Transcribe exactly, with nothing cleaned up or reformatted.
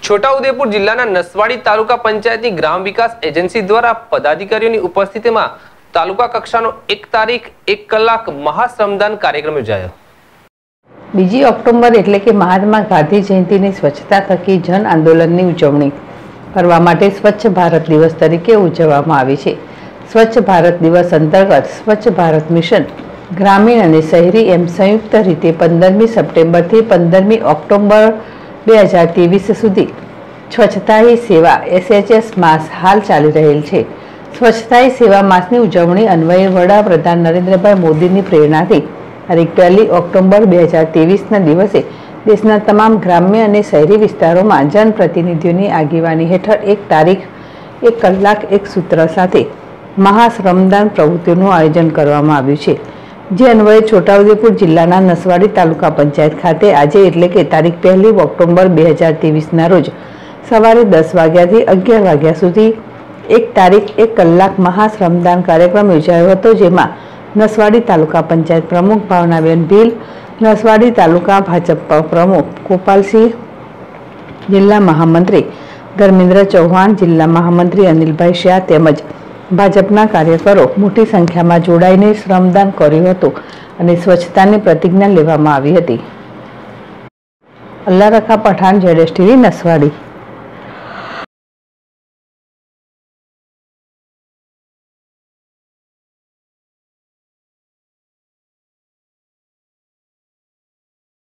છોટાઉદેપુર જિલ્લાના નસવાડી તાલુકા પંચાયતની ગ્રામ વિકાસ એજન્સી દ્વારા પદાધિકારીઓની ઉપસ્થિતિમાં તાલુકા કક્ષાનો એક તારીખ એક કલાક મહાશ્રમદાન કાર્યક્રમ યોજાયો। બીજી ઓક્ટોબર એટલે કે મહાત્મા ગાંધી જયંતિની સ્વચ્છતા થકી જન આંદોલનની ઉજવણી કરવા માટે સ્વચ્છ ભારત દિવસ તરીકે ઉજવવામાં આવે છે। સ્વચ્છ ભારત દિવસ અંતર્ગત સ્વચ્છ ભારત મિશન ગ્રામીણ અને શહેરી એમ સંયુક્ત રીતે પંદરમી સપ્ટેમ્બરથી પંદરમી ઓક્ટોબર બે હજાર ત્રેવીસ સુધી સ્વચ્છતા હી સેવા એસ એચ એસ માસ હાલ ચાલી રહેલ છે। સ્વચ્છતા હી સેવા માસની ઉજવણી અન્વયે વડાપ્રધાન નરેન્દ્રભાઈ મોદીની પ્રેરણાથી તારીખ પહેલી ઓક્ટોબર બે હજાર ત્રેવીસના દિવસે દેશના તમામ ગ્રામ્ય અને શહેરી વિસ્તારોમાં જનપ્રતિનિધિઓની આગેવાની હેઠળ એક તારીખ એક કલાક એક સૂત્ર સાથે મહાશ્રમદાન પ્રવૃત્તિનું આયોજન કરવામાં આવ્યું છે। જે અન્વયે છોટાઉદેપુર જિલ્લાના નસવાડી તાલુકા પંચાયત ખાતે આજે એટલે કે તારીખ પહેલી ઓક્ટોબર બે હજાર ત્રેવીસના રોજ સવારે દસ વાગ્યાથી અગિયાર વાગ્યા સુધી એક તારીખ એક કલાક મહાશ્રમદાન કાર્યક્રમ યોજાયો હતો। જેમાં નસવાડી તાલુકા પંચાયત પ્રમુખ ભાવનાબેન ભીલ, નસવાડી તાલુકા ભાજપ પ્રમુખ ગોપાલસિંહ, જિલ્લા મહામંત્રી ધર્મેન્દ્ર ચૌહાણ, જિલ્લા મહામંત્રી અનિલભાઈ શાહ તેમજ ભાજપના કાર્યકરો મોટી સંખ્યામાં જોડાઈને શ્રમદાન કર્યું હતું અને સ્વચ્છતાની પ્રતિજ્ઞા લેવામાં આવી હતી। અલ્લાહ રખા પઠાણ, જેડેશ ટીવી, નસવાડી।